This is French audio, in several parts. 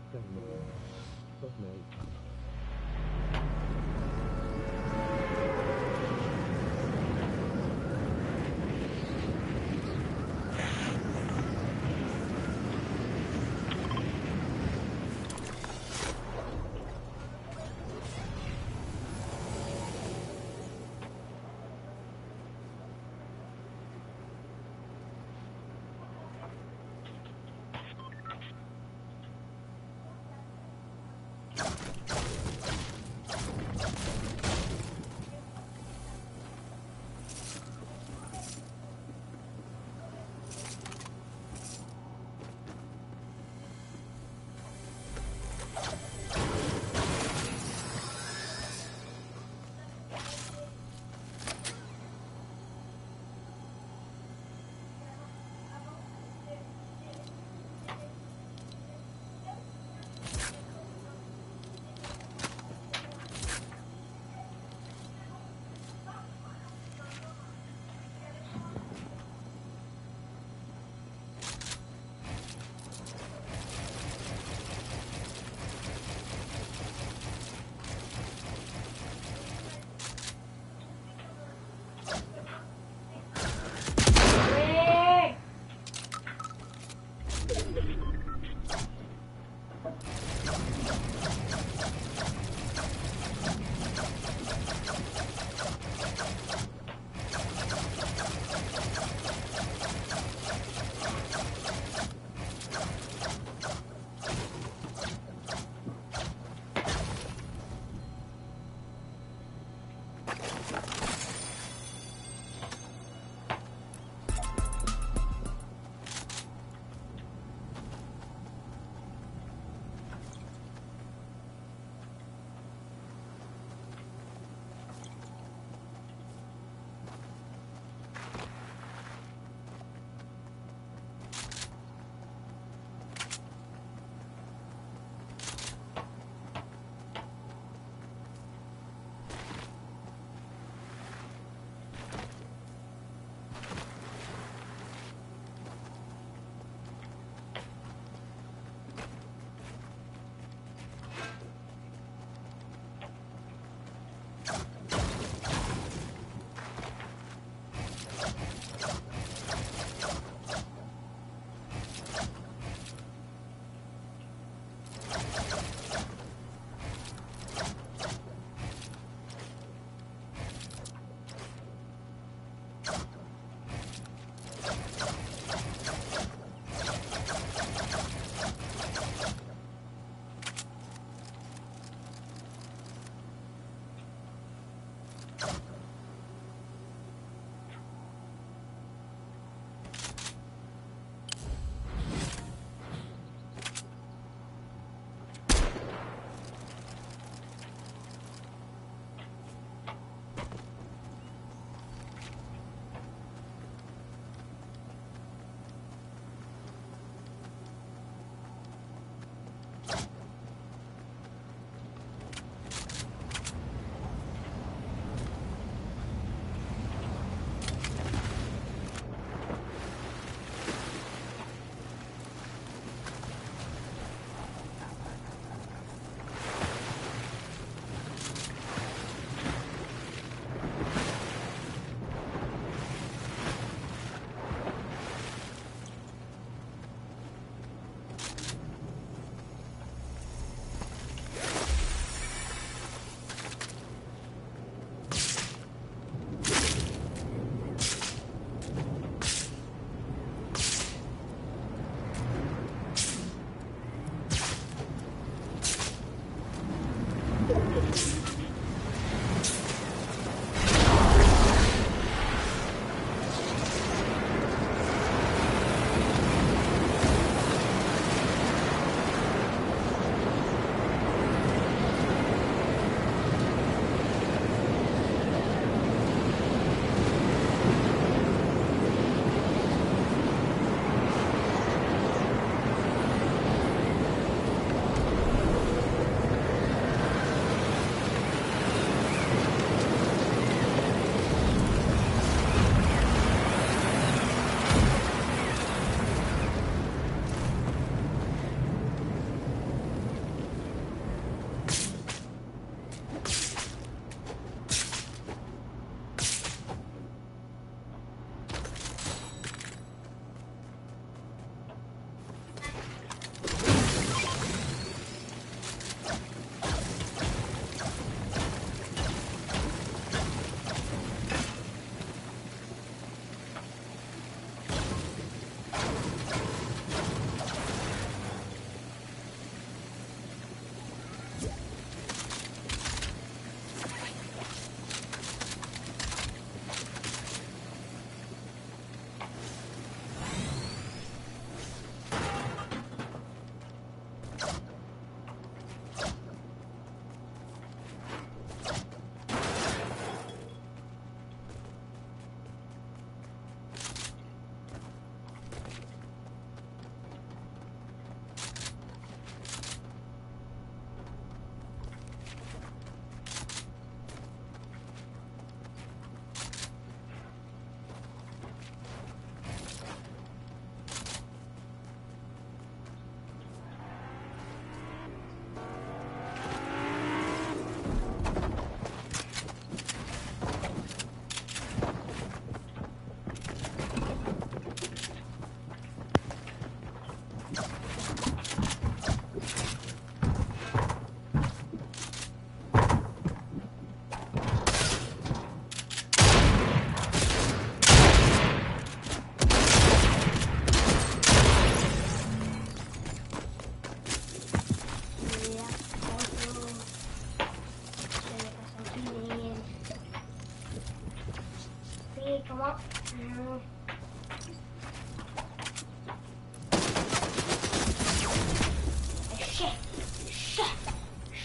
Tellement. Fortnite.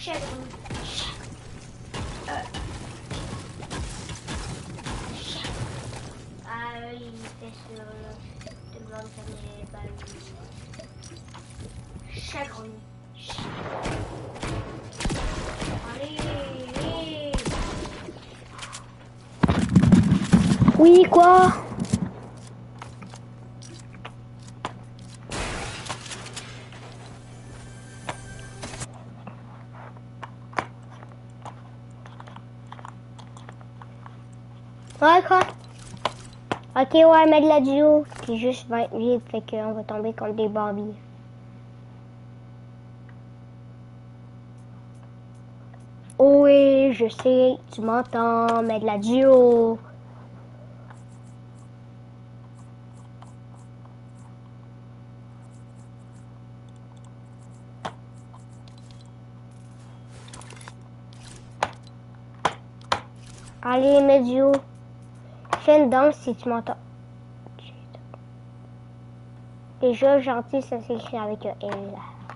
Ah, il fait sur tout le monde comme les balles. Chagrin. Allez. Oui, quoi? Ouais, quoi? Ok, ouais, mais de la duo. Puis juste 28, fait qu'on va tomber contre des Barbie. Oh oui, je sais, tu m'entends, mais de la duo. Allez, Medio. Fais une danse si tu m'entends. Déjà, gentil, ça s'écrit avec un L.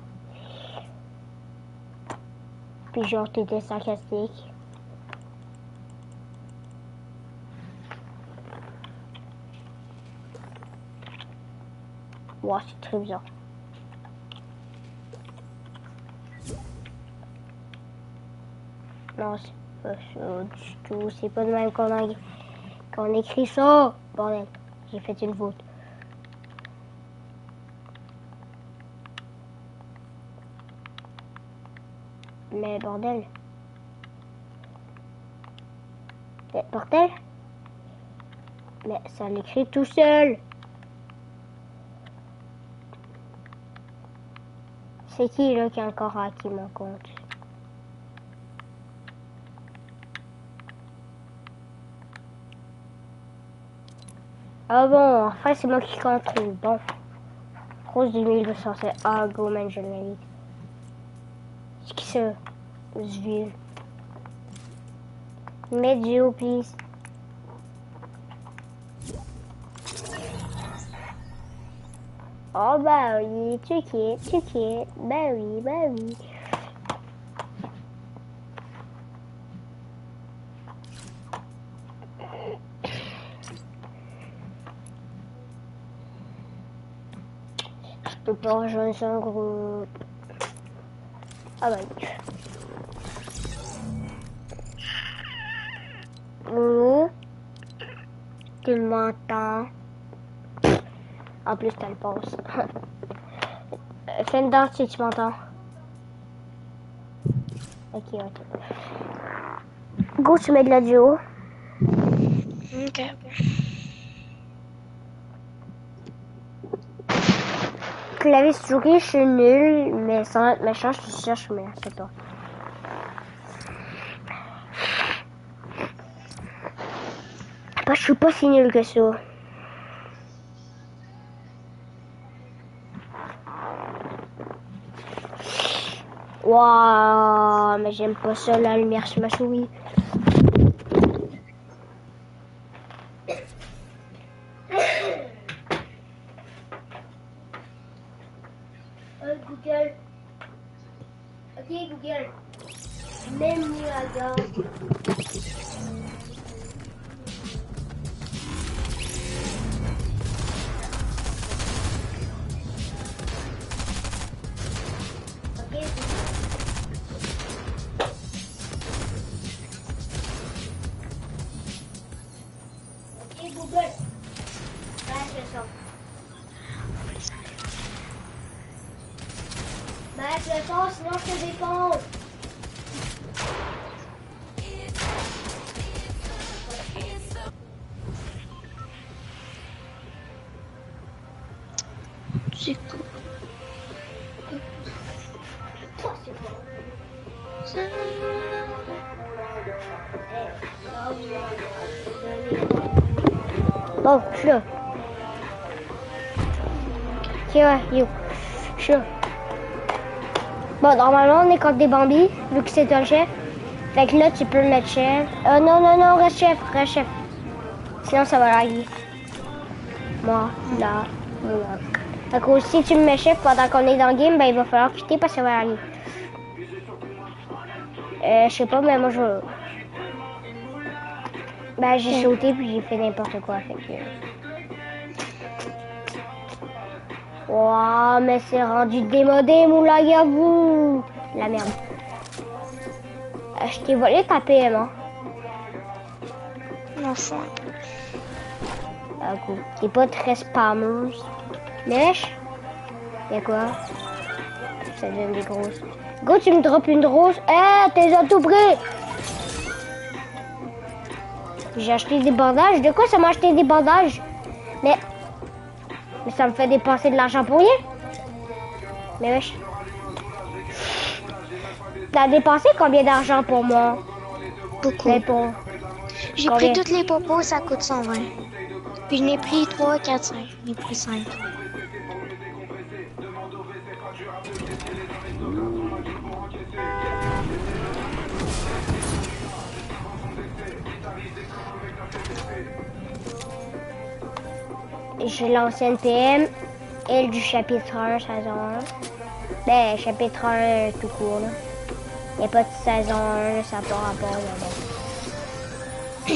Puis genre, t'étais sarcastique. Wow, c'est très bizarre. Non, c'est pas ça du tout. C'est pas de même qu'on écrit ça. Bordel, j'ai fait une faute. Mais bordel. Mais bordel. Mais ça l'écrit tout seul. C'est qui là qui a encore hacké mon compte? Ah bon, enfin c'est moi qui contrôle. Bon. Rose 2207. Ah go man, je l'ai. C'est qui ça? Zville. Medio, please. Oh bah oui, tu quittes. Bah oui. Je peux pas rejoindre un groupe. Ah bah oui. Loulou, tu m'entends? En plus, t'as le passe. Fais une danse si tu m'entends. Ok. Go, tu mets de la duo. Ok. Clavier souris, je suis nul, mais sans être méchant, je te cherche, mais c'est toi. Bah, je suis pas si nul que ça. Waouh, mais j'aime pas ça, la lumière sur ma souris. Google. Ok, Google. Même Niagara. Ok, Google. Baisse le son. Baisse le son, sinon je te défonce. C'est cool. Bon, je suis là. Ok, ouais, yo. Je suis là. Bon, normalement, on est contre des Bambi, vu que c'est toi le chef. Fait que là, tu peux le mettre chef. Non, reste chef. Sinon, ça va laguer. Moi, là. Fait que si tu me mets chef pendant qu'on est dans le game, ben il va falloir quitter parce que ça va laguer. Je sais pas, mais moi je... Ben j'ai sauté puis j'ai fait n'importe quoi, fait que... Wow, mais c'est rendu démodé, moulaï à vous. La merde. Je t'ai volé ta PM, hein. M'en fous un peu. Ah, cool. T'es pas très spammeuse. Mèche? Y'a quoi? Ça donne des grosses. Go, tu me drops une rose. Eh, t'es à tout prix. J'ai acheté des bandages. De quoi ça m'a acheté des bandages? Mais ça me fait dépenser de l'argent pour rien. Mais wesh. T'as dépensé combien d'argent pour moi? Beaucoup. Mais pour... J'ai pris toutes les popos, ça coûte 120. Puis je n'ai pris 3, 4, 5. Je n'ai pris 5. J'ai l'ancienne PM, elle du chapitre 1, saison 1. Ben, chapitre 1 tout court, là. Il n'y a pas de saison 1, ça n'a pas rapport, mais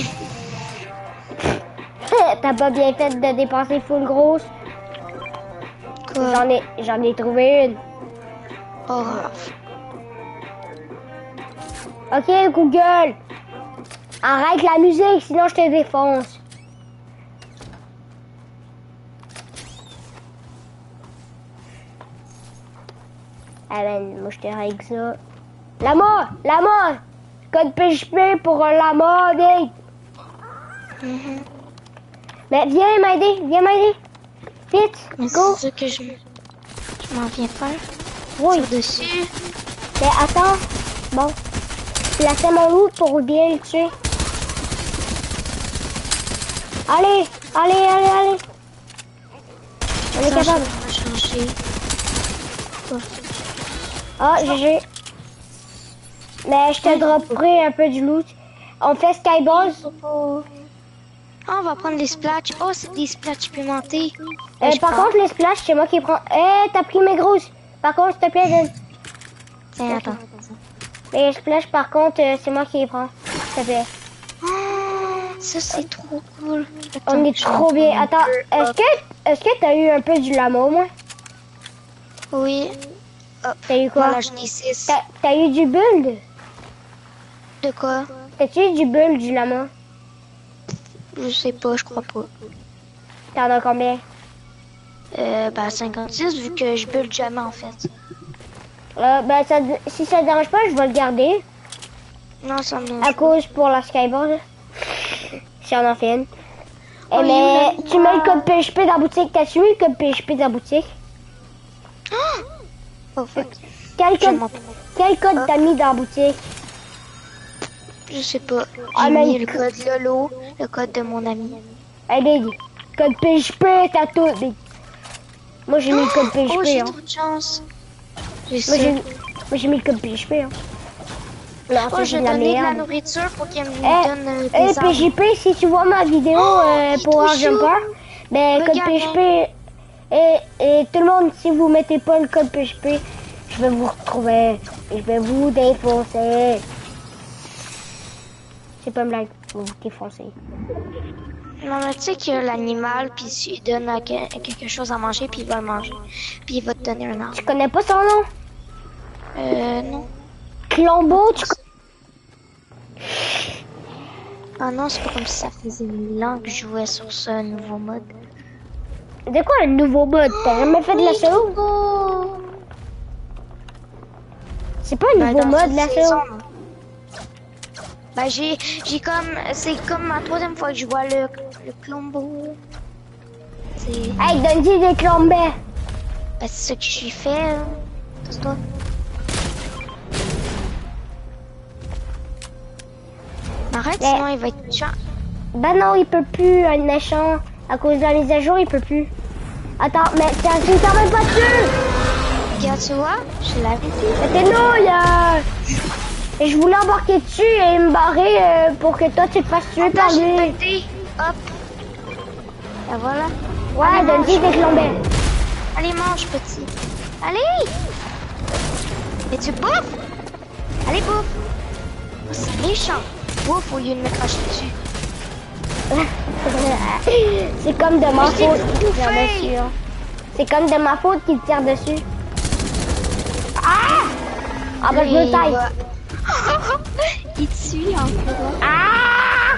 bon. T'as pas bien fait de dépenser full grosse? Quoi? J'en ai trouvé une. Oh. Ok, Google! Arrête la musique, sinon je te défonce. Ah ben, moi je te règle ça. Lama! Lama! Code PHP pour un lama, vite! Mais viens m'aider! Vite! Mais Go! c'est ça que je m'en viens faire. Oui! Sur dessus. Mais attends! Bon. Placez mon loup pour bien le tuer. Allez! On est capable. On va changer. Ah, GG. Mais je te dropperai un peu du loot. On fait Skyball. Ah, on va prendre des splats. Oh, c'est des splats pimentés. Par contre, les splash, c'est moi qui prends. Eh, t'as pris mes grosses. Par contre, s'il te plaît, donne. Tiens, attends. Les splash, par contre, c'est moi qui les prends. S'il te plaît. Oh, ça, c'est trop cool. On est trop bien. Attends, est-ce que t'as eu un peu du lama, au moins? Oui. T'as eu quoi? Voilà, j'en ai 6. T'as eu du build? De quoi? T'as-tu eu du build, du lama? Je sais pas, je crois pas. T'en as combien? Ben 56 vu que je build jamais en fait. Ben, si ça te dérange pas, je vais le garder. Non, ça me... À cause pour la Skyball. Si on en fait une. Oh, mais oui, tu mets le code PHP dans la boutique. T'as-tu eu le code PHP dans la boutique? Oh fuck. Quel code t'as mis dans la boutique? Je sais pas. Ah, J'ai mais mis le code Lolo, le code de mon ami. Hey, Big. Code PHP, t'as tout, Big. Moi, j'ai mis le code PHP. Oh, j'ai hein. trop de chance. J'ai Moi, ça. j'ai mis le code PHP. Hein. Non, Oh, ça, j'ai c'est de la donné de la merde. nourriture pour qu'il me Eh, donne des armes. PJP, si tu vois ma vidéo il est pour trop Jumper, ben, code Regarde, PHP, et tout le monde, si vous mettez pas le code PHP, je vais vous retrouver et je vais vous défoncer. C'est pas une blague, je vais vous défoncer. Non, mais tu sais que l'animal, puis tu lui donnes quelque chose à manger, puis il va le manger. Puis il va te donner un arbre. Tu connais pas son nom? Non. Clombo, Ah non, c'est pas comme si ça faisait 1000 ans que je jouais sur ce nouveau mode. De quoi un nouveau mode? T'as jamais fait de l'assaut? C'est pas un nouveau mode l'assaut? Ben j'ai comme, c'est comme ma 3e fois que je vois le Clombo. Hey, donne-lui des clombés. Ben c'est ce que j'ai fait. C'est toi. Arrête, Mais... sinon il va être méchant. Ben non, il peut plus, un méchant. À cause de la mise à jour, il peut plus. Attends, mais tu ne t'en même pas dessus! Regarde, tu vois, je l'avais dit. Mais t'es nouille! Et je voulais embarquer dessus et me barrer pour que toi tu te fasses tuer par lui. Hop. Et voilà. Ouais, donne-lui des clombés. Allez, mange, petit. Allez! Et tu bouffes? Allez, bouffe! c'est méchant. Ouf, au lieu de me cracher dessus. C'est comme de ma Mais j'ai faute tout qu'il tire fait. dessus. Hein. C'est comme de ma faute qu'il tire dessus. Ah! Ah ben je me taille. Il te suit encore. Ah!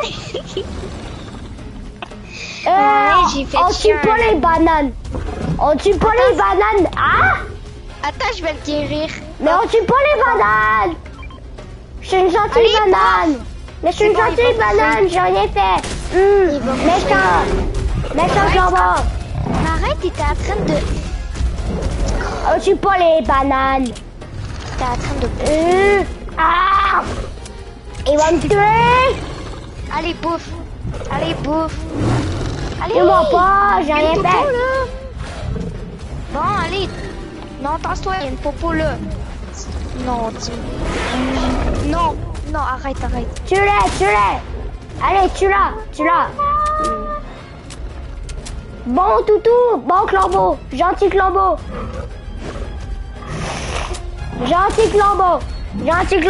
Ouais, j'ai fait on tue chier pas un- les bananes. On tue pas les bananes. Ah! Attends, je vais le guérir. Mais on tue pas les bananes. Je suis une gentille Allez, banane. Mais je suis une C'est bon, il gentille va banane, j'ai rien fait. Il va Méchant. Méchant jambon. Arrête, t'étais en train de... On tue pas les bananes. T'es en train de... Ah! Il va me tuer. Allez, bouffe. Allez, bouffe. Allez. Tue-moi pas, j'ai rien Popo, fait. là. Bon, allez. Non, tasse-toi, il y a une popo là. Non, non, non, arrête. Tue-les, tue-les. Allez, tue-la. Bon toutou, bon clambeau, gentil clambeau. Gentil clambeau. Ah. Gentil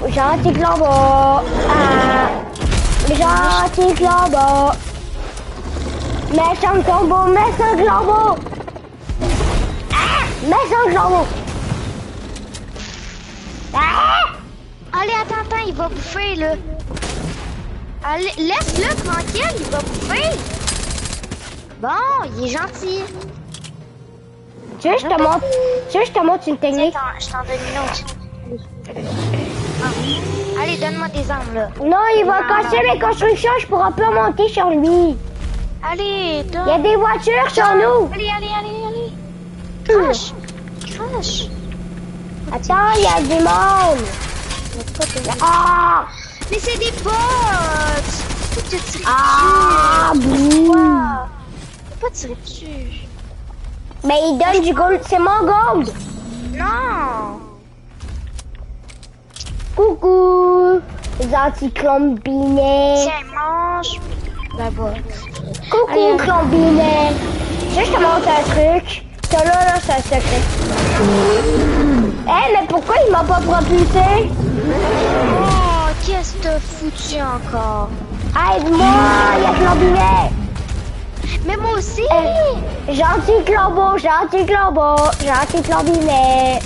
clambeau. Méchant clambeau. Ah, méchant clambeau. Ah! Allez, attends, il va bouffer, là. Allez, laisse-le tranquille, il va bouffer. Bon, il est gentil. Tu veux, je te montre une technique. Je t'en donne une autre. Ah. Allez, donne-moi des armes, là. Non, il va casser mes constructions, je pourrai pas monter sur lui. Allez, donne. Il y a des voitures sur nous. Allez. Crash. Attends, il y a du monde. Ah! Mais c'est des bots. Faut te tirer Ah! dessus. Bouh. Faut pas tirer dessus. Mais il donne du gold, c'est mon gold. Non. Coucou, gentil clombinet. Tiens, mange. Là-bas. Coucou, Allez. clombinet. Tu veux, je te montre un truc. Ça là, c'est un secret. Mais pourquoi il m'a pas propulsé? Oh, qu'est-ce que t'as foutu encore? Aide-moi, il y a clombinet. Mais moi aussi. Gentil clambeau. Gentil clombinet.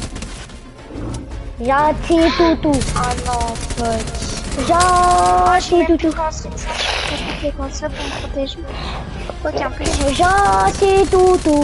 Gentil toutou. Oh non, fuck. Gentil Plus toutou. construction. Je vais comme ça pour me protéger. Ok, en plus. Gentil toutou.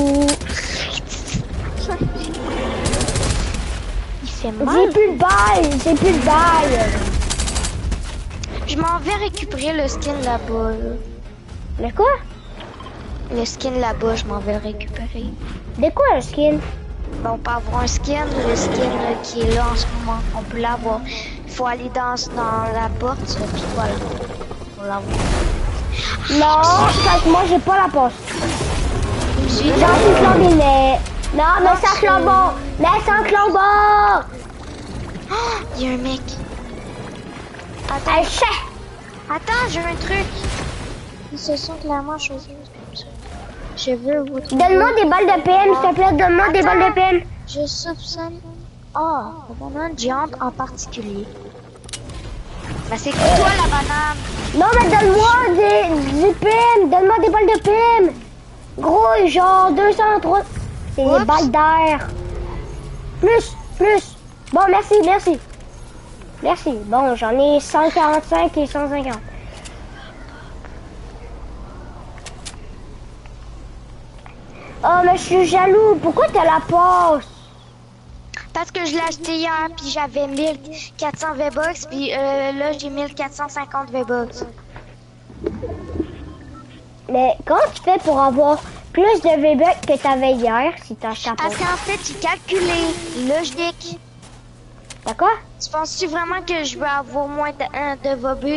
Il fait J'ai mal. plus de balles. Je m'en vais récupérer le skin là-bas. Là. Mais quoi? Le skin là-bas, je m'en vais le récupérer. De quoi le skin? Ben, on peut avoir un skin, le skin qui est là en ce moment. On peut l'avoir. Il faut aller dans la porte, puis voilà. On l'avoir. Non, parce que moi j'ai pas la poste. J'ai Gentil clombinet. Non, mais sans clambeau. Oh, il y a un mec. Un chat. Attends, j'ai un truc. Ils se sont clairement choisis comme ça. Je veux vous trouver. Donne-moi des balles de PM, s'il te plaît. Donne-moi des balles de PM. Je soupçonne. Oh, la banane géante en particulier. Mais c'est toi la banane. Non, mais donne-moi du PM. Donne-moi des balles de PM. Gros, genre 203. C'est des Oups. balles d'air. Plus. Bon, merci. Bon, j'en ai 145 et 150. Oh, mais je suis jaloux. Pourquoi t'as la poste? Parce que je l'ai acheté hier, puis j'avais 1400 V-Bucks, puis là j'ai 1450 V-Bucks. Mais comment tu fais pour avoir plus de V-Bucks que t'avais hier si t'as acheté la Parce poste? qu'en fait, j'ai calculé logique. D'accord? Tu penses-tu vraiment que je veux avoir moins de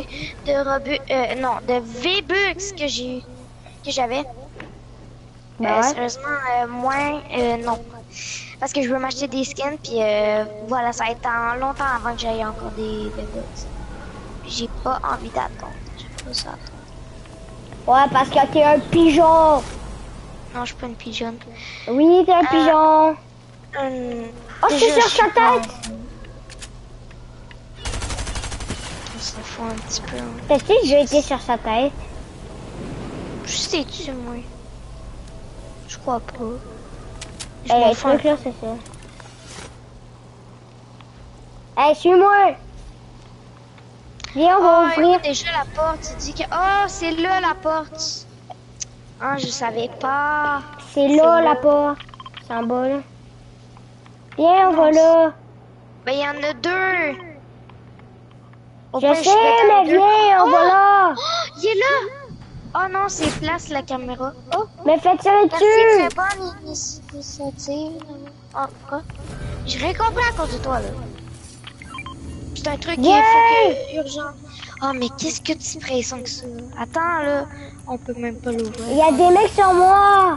V-Bucks que j'avais? Ben ouais. Sérieusement, moins, non. Parce que je veux m'acheter des skins, puis voilà, ça va être longtemps avant que j'aille encore des V-Bucks. Puis j'ai pas envie d'attendre. J'ai pas ça attendre. Ouais, parce que t'es un pigeon. Non, je suis pas une pigeonne. Oui, t'es un pigeon. Oh, je suis Déjà, sur sa tête. fous un petit peu. Hein. T'as-tu déjà été sur sa tête? Je sais-tu, moi? Je crois pas. Je Hey, m'en le fous un truc là, c'est ça. Hey, suis-moi! Viens, on va Oh, ouvrir. déjà la porte, il dit que... Oh, c'est là la porte. Ah, je savais pas. C'est là la porte. C'est en bas là. Viens, on Non, va là. Ben, il y en a deux. Au Je point, sais, suis peut-être mais à deux. viens, on va là. Oh, il est là. Oh non, c'est place la caméra. Oh, Mais fais tirer merci, dessus. très bonne initiative. Oh, quoi? J'ai rien compris à cause de toi, là. C'est un truc qui Viens. est urgent. Oh, mais qu'est-ce que tu pressions que ça? Attends, là. On peut même pas l'ouvrir. Il y a des mecs sur moi.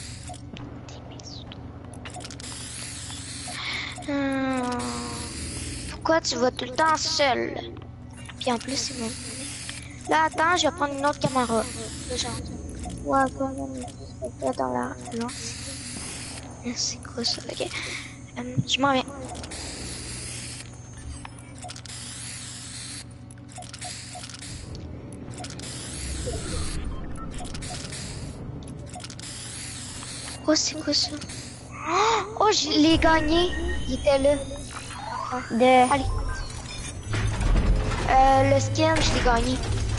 Pourquoi tu vas tout le temps seul? Puis en plus, c'est même... Là, attends, je vais prendre une autre caméra. Le genre. Ouais, quoi, même. Là, dans la lance. C'est quoi ça? Ok. Je m'en viens. Oh, c'est quoi ça? Oh, je l'ai gagné. Il était là. De... Allez. Le skin, je l'ai gagné.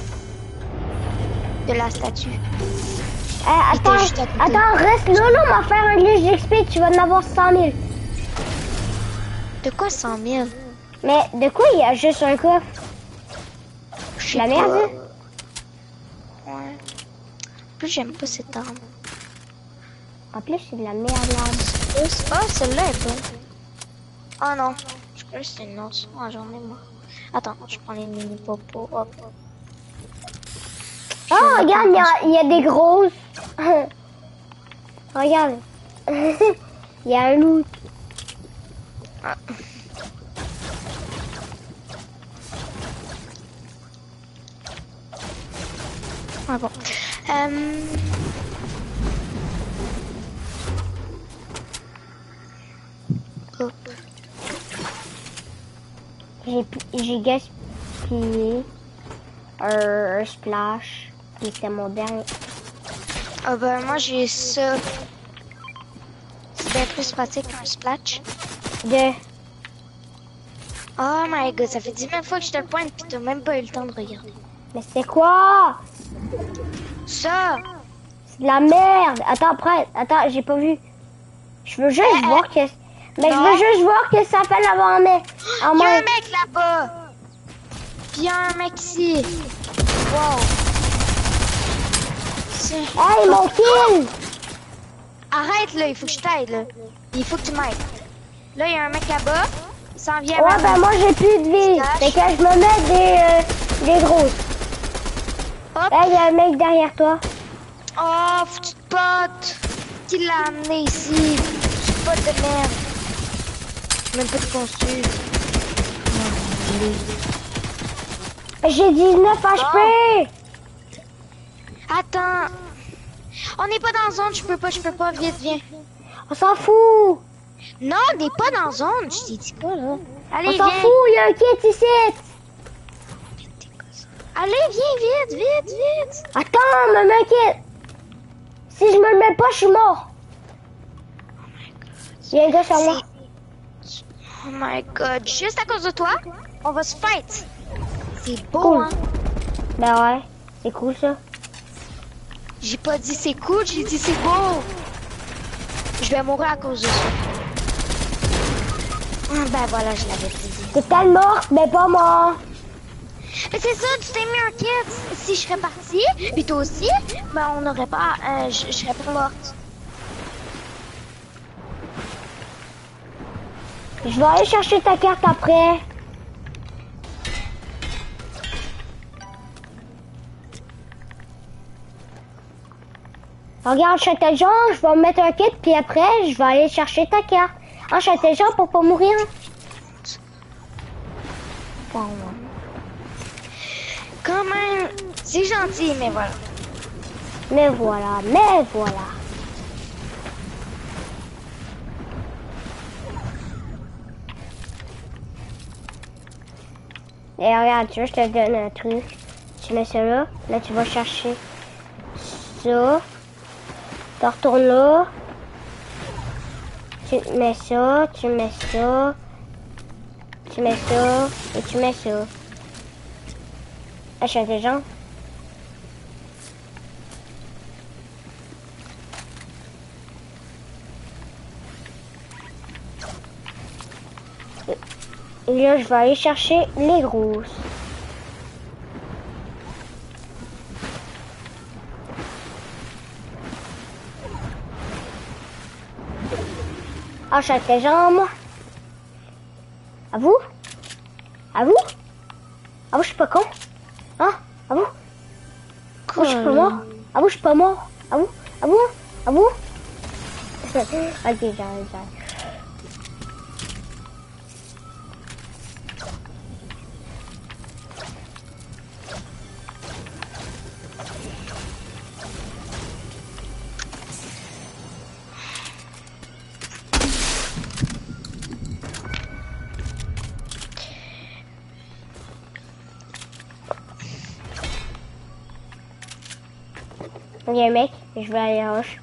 De la statue. Hey, Il était attends, juste à côté. attends, reste là, là, on va faire un glitch d'XP, tu vas en avoir 100 000. De quoi 100 000? Mais de quoi il y a juste un coffre? Je sais La merde, pas. hein? Ouais. En plus, j'aime pas cette arme. En plus, c'est de la merde, là. Oh, celle-là est bonne. Oh non. Je crois que c'était une autre. Ah, j'en ai moi. Attends, je prends les mini popos. Hop. Oh, regarde, il y a des grosses. Regarde. Il y a un loup. Ah. Ah bon. Hop. J'ai gaspillé un splash. Qui était mon dernier. Ah ben moi j'ai ça. C'est bien plus pratique qu'un splash. De... Oh my god, ça fait 10 000 fois que je te le pointe pis t'as même pas eu le temps de regarder. Mais c'est quoi? Ça! C'est de la merde. Attends, après. Attends, j'ai pas vu. Je veux juste voir que... Mais je veux juste voir que ça fait l'avoir en main. En Y'a main. un mec là-bas! Pis y'a un mec ici. Wow! Hey, mon kill! Arrête là, il faut que je t'aide là. Il faut que tu m'aides. Là, il y a un mec là-bas. Il s'en vient Ouais, vers ben nous. moi j'ai plus de vie. Fait que je me mets des grosses. Hop. Là, il y a un mec derrière toi. Oh, foutu de pote! Qui l'a amené ici? Foutu de pote de merde. Même pas de construire. J'ai 19 HP. Attends. On n'est pas dans zone, je peux pas, vite, viens. On s'en fout. Non, on n'est pas dans zone, je t'ai dit quoi là? Allez, On viens. s'en fout, il y a un kit ici. Allez, viens, vite. Attends, me mets un kit. Si je me le mets pas, je suis mort. Il y a un gars sur moi. Oh my god, juste à cause de toi, on va se fight. C'est beau, Cool. hein? Ben ouais, c'est cool ça. J'ai pas dit c'est cool, j'ai dit c'est beau. Je vais mourir à cause de ça. Ben voilà, je l'avais dit. T'es tellement morte, mais pas mort. Mais c'est ça, tu t'es mis un kit. Si je serais partie, puis toi aussi, ben on n'aurait pas, je serais pas morte. Je vais aller chercher ta carte après. Regarde, Châtelljean, je vais me mettre un kit, puis après, je vais aller chercher ta carte. En Châtelljean pour pas mourir. Bon, quand même, c'est gentil, mais voilà. Mais voilà. Et regarde, tu vois, je te donne un truc. Tu mets ça là. Là, tu vas chercher ça. Tu retournes là. Tu mets ça, tu mets ça. Tu mets ça et tu mets ça. Ah, je suis intelligent. Et là, je vais aller chercher les grosses. Ah, je suis intelligent, moi. À vous? À vous? À vous, je suis pas con? Hein? À vous? À vous, je suis pas mort? À vous, je suis pas mort? À vous? À vous? À vous? Ok, j'arrive. Il y a un mec, je vais aller à la roche.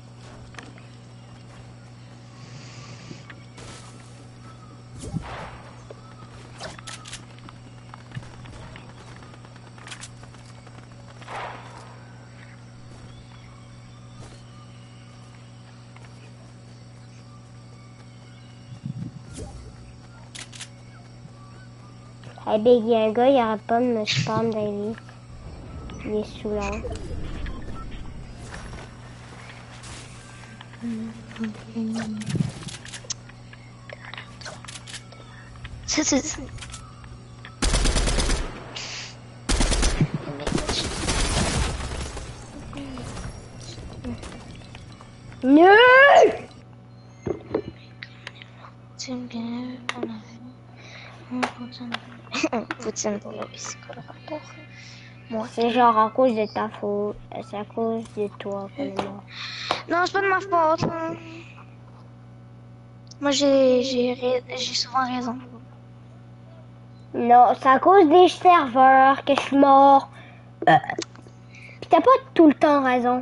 Hey Big, il y a un gars, il arrête pas de me spam dans les vies. Il est saoulant. C'est... Non! Poutine pour le c'est quoi le rapport? Moi. C'est genre à cause de ta faute. C'est à cause de toi qu'on est mort. Non, c'est pas de ma faute. Moi, j'ai souvent raison. Non, c'est à cause des serveurs que je suis mort. Pis t'as pas tout le temps raison.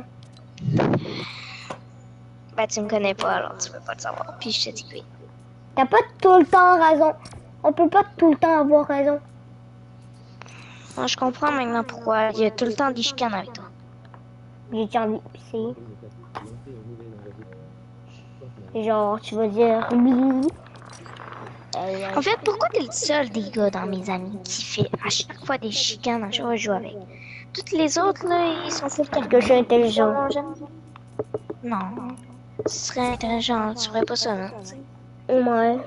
Bah, tu me connais pas, alors tu peux pas le savoir. Puis je te dis oui. T'as pas tout le temps raison. On peut pas tout le temps avoir raison. Moi, je comprends maintenant pourquoi il y a tout le temps des chicanes avec toi. J'ai envie de pisser. Genre, tu vas dire oui. En fait, pourquoi t'es le seul des gars dans mes amis qui fait à chaque fois des chicanes à chaque fois que je joue avec? Toutes les autres, là, ils sont full Parce que je suis intelligent. Non. Tu serais intelligent, tu ferais pas ça, non? Ouais.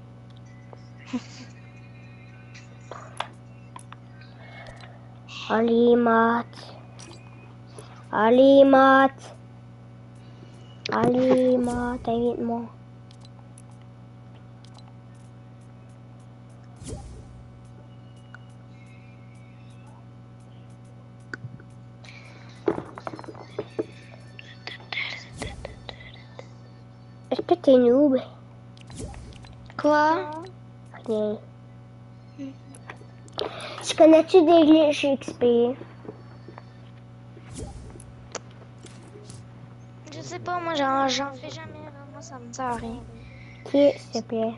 Allez, maths. Allez, maths. Allez, maths, invite-moi. Est-ce que t'es noob? Quoi? Rien. Tu connais-tu des glitches XP? Je sais pas, moi j'en fais jamais, là. Moi ça me sert à rien. Ok, s'il te plaît.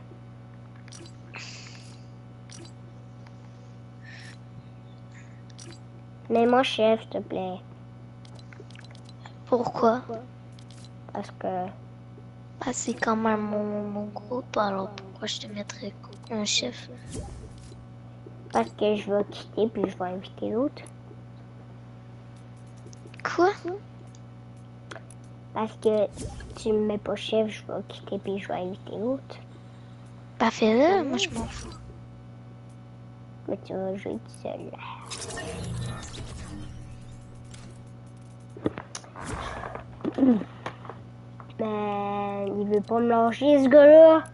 Mets-moi chef, s'il te plaît. Pourquoi? Parce que... Ah, c'est quand même mon groupe, alors pourquoi je te mettrais un chef? Parce que je vais quitter puis je vais inviter l'autre. Quoi? Parce que si tu me mets pas chef, je vais quitter puis je vais inviter l'autre. Bah fais-le, moi je m'en fous. Mais tu vas jouer tout seul. Mais il veut pas me lâcher ce gars-là.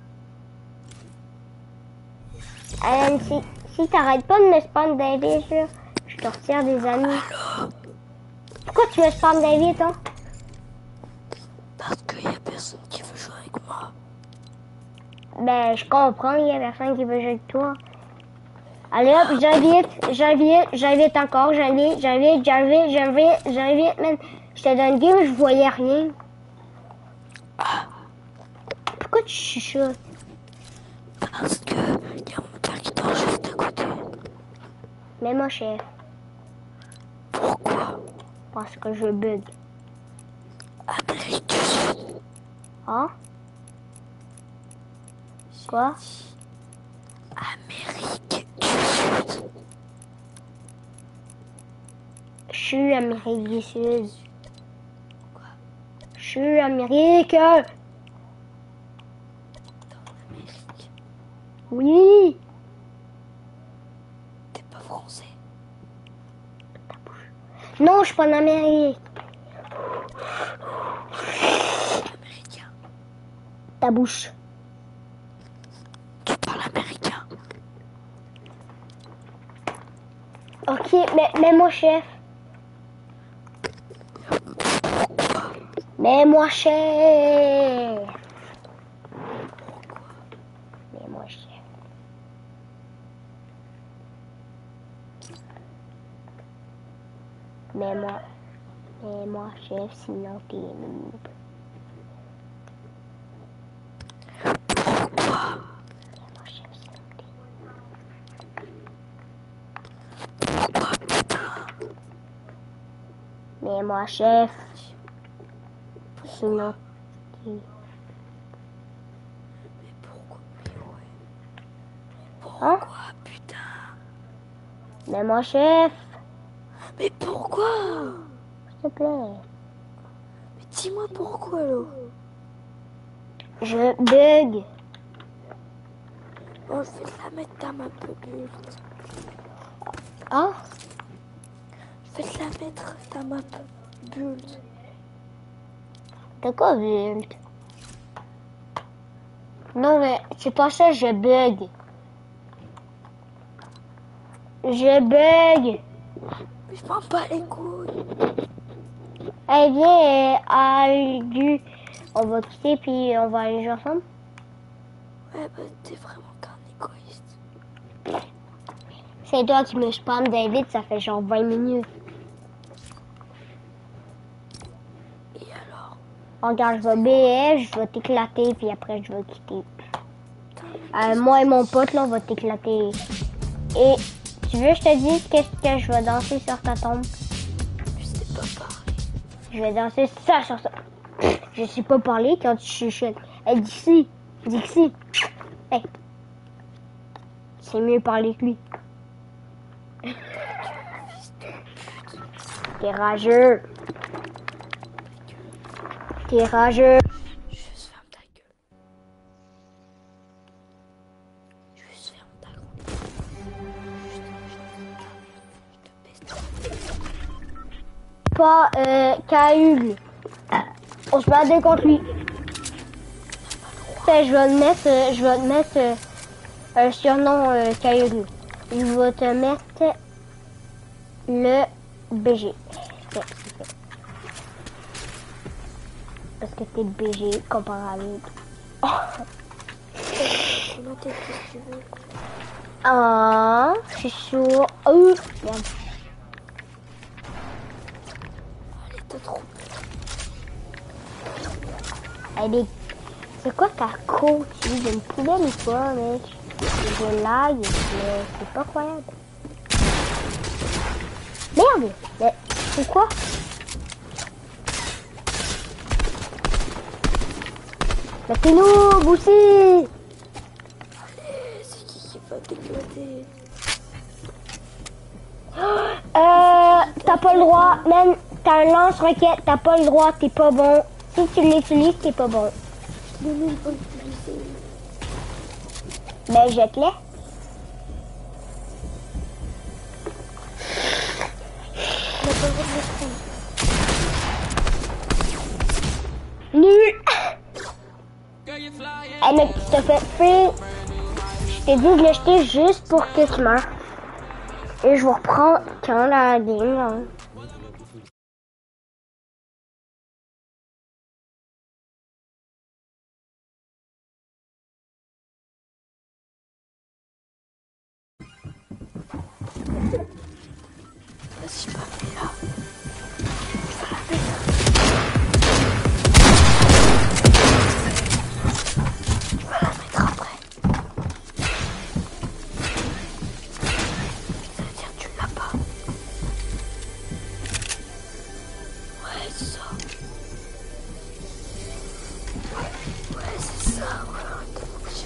Alan, si t'arrêtes pas de me spam d'invite, là, je te retire des amis. Pourquoi tu me spam d'invite, hein? Parce qu'il y a personne qui veut jouer avec moi. Ben, je comprends, il y a personne qui veut jouer avec toi. Allez hop, j'invite encore, j'invite, man. J'étais dans le game, je voyais rien. Pourquoi tu chuchotes? Parce que y a mon père qui dort juste à côté. Mais moi, chef, Pourquoi? parce que je bug. Amérique du Sud. Hein? Quoi? Amérique du Sud. Je suis Amérique du Sud. Je suis Amérique. Oui. T'es pas français. Non, je suis pas en Amérique. Américain. Ta bouche. Tu parles américain. Ok, mais moi, chef. Mais moi, chef. Mais moi, chef. Mais moi, chef, sinon t'es noob. Pourquoi? Mais moi, chef, sinon t'es Pourquoi putain? Mais moi, chef. Sinon t'es... Mais pourquoi? Mais ouais. Hein? Pourquoi putain? Mais moi, chef. Mais pourquoi? S'il te plaît. Mais dis-moi pourquoi alors. Je bug. Oh, je vais te la mettre ta map bulle. Hein? Je vais te la mettre ta map bulle. T'as quoi, build? Non, mais c'est pas ça, je bug. Je bug. Mais je prends pas les couilles. Eh bien, Algu, on va quitter puis on va aller jouer ensemble. Ouais, bah t'es vraiment qu'un égoïste. C'est toi qui me spam David, ça fait genre 20 minutes. Et alors? Regarde, je vais BF, je vais t'éclater puis après je vais quitter. Moi et mon pote là, on va t'éclater. Et tu veux que je te dise qu'est-ce que je vais danser sur ta tombe? Je sais pas parler. Je vais danser ça sur ça. Je sais pas parler quand tu chuchotes. Hey, Dixie. Dixie. Hey. C'est mieux parler que lui. T'es rageux. T'es rageux. Juste ferme ta gueule. Juste ferme ta grande gueule. Juste, je te baisse. Pas Cahugle. On se battait contre lui. Fait, je vais te mettre un surnom Cahugle. Je vais te mettre le BG. Fait, fait. Parce que t'es le BG comparé à l'autre. Comment t'es qu'est-ce que tu veux? Ah, je suis sourd. Oh, merde. Allez, t'as trop. Allez, c'est quoi ta côte? Tu vis d'une poubelle ou quoi, mec? Je lag, mais c'est pas croyable. Merde! Mais pourquoi? Mais t'es noob aussi! Allez, c'est qui va t'éclater? T'as pas le droit, même, t'as un lance-roquette, t'as pas le droit, t'es pas bon. Si tu l'utilises, t'es pas bon. Je l'ai même pas utilisé. Ben, jette-les. On a pas le droit de le prendre. Nul! Hey mec, tu t'as fait free. Je t'ai dit de l'acheter juste pour que tu meurs. Et je vous reprends quand la game, là. Vas-y, pas là. Je vais la mettre après. Ça veut dire que tu l'as pas. Ouais, c'est ça. Ouais, c'est ça. Ouais, t'es obligé.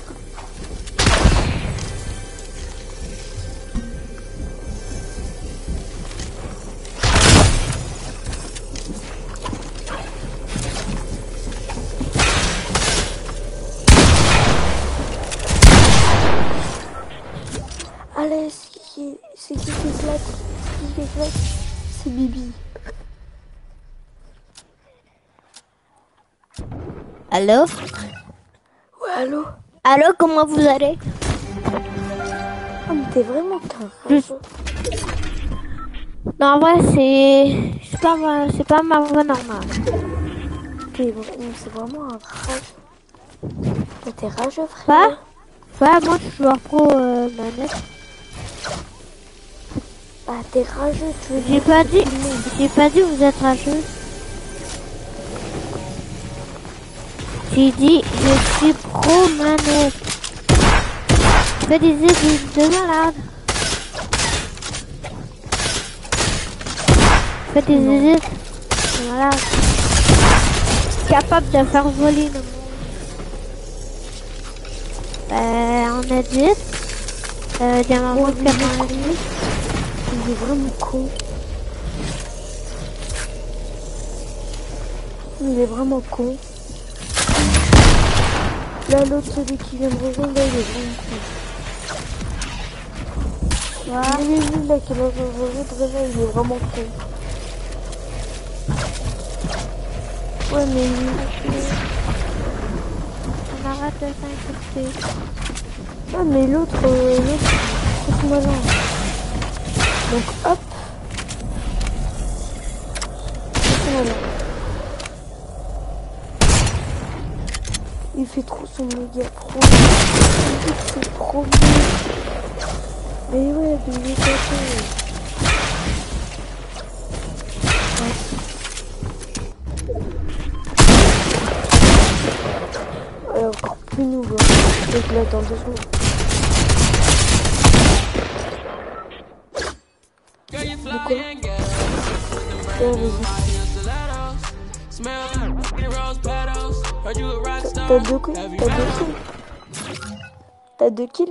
Allez, c'est qui éclate? C'est qui éclate? C'est Bibi. Allô? Ouais, allô? Allô, comment vous allez? Ah, mais t'es vraiment qu'un rageux. Non, en vrai, c'est pas ma voix normale. C'est vraiment un rageux. Toi, t'es rageux, frère. Quoi? Ouais, moi, je suis joueur pro manette. Ah, t'es rageux, tu veux J'ai pas dit vous êtes rageux. J'ai dit, je suis pro manette. Je fais des études de malade. Je fais des études de malade. Capable de faire voler le monde. On a 10. Diamant 90. Il est vraiment con. Il est vraiment con. Là, l'autre, celui qui vient de rejoindre, là, il est vraiment con. Voilà. Lui, là, qui va rejoindre, là, il est vraiment con. Ouais, mais On arrête de s'inquiéter. ouais, mais l'autre, c'est trop malin. Donc, hop. C'est malin. Il fait trop son méga pro. C'est trop bien. Mais ouais, de l'éclater. Ouais, encore plus nouveau. J'éclate en 2 secondes. De quoi? Ouais, vas-y. T'as 2 kills? T'as 2 kills?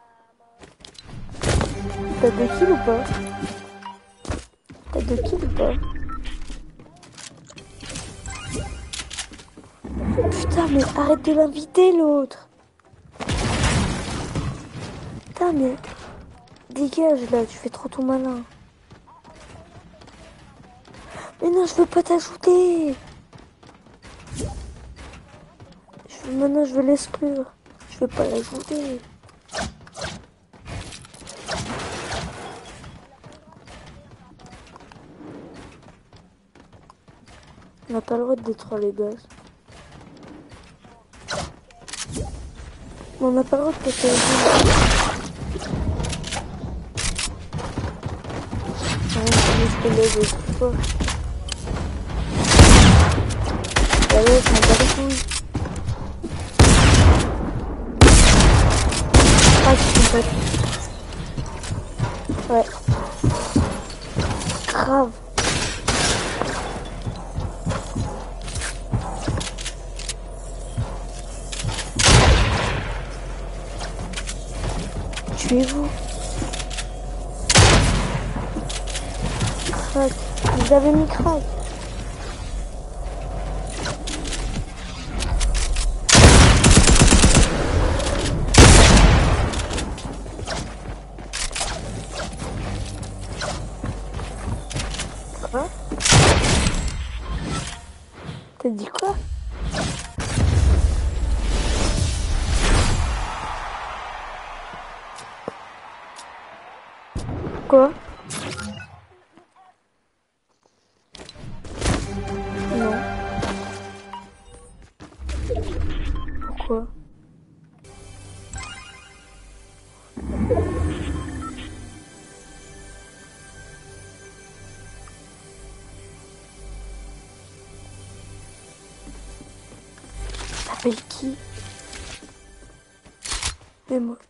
T'as 2 kills ou pas? T'as 2 kills ou pas? Putain, mais arrête de l'inviter, l'autre. Putain, mais dégage là, tu fais trop ton malin. Mais non, je veux pas t'ajouter. Maintenant, je veux l'exclure. Je veux pas l'ajouter. On n'a pas le droit de détruire les gosses. On n'a pas le droit de péter les gosses. Je te laisse pas. Allez, je m'en bats les couilles. Ah, tu t'en bats. Ouais. Grave. Tuez-vous. Crac. Vous avez mis crac. Quoi? T'as dit quoi? Quoi? Non. Pourquoi? Appelle qui? Mais moi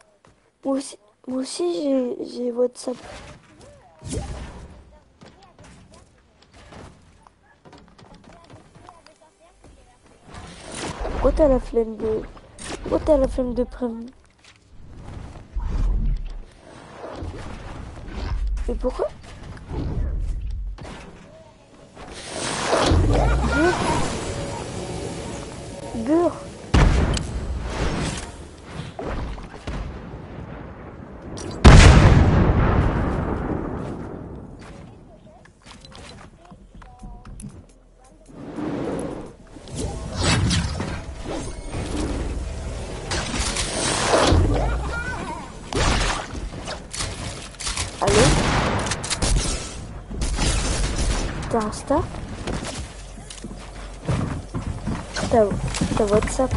aussi j'ai WhatsApp. Pourquoi t'as la flemme de prévenir? Mais pourquoi? Beurre. Allô? T'as Insta? T'as WhatsApp?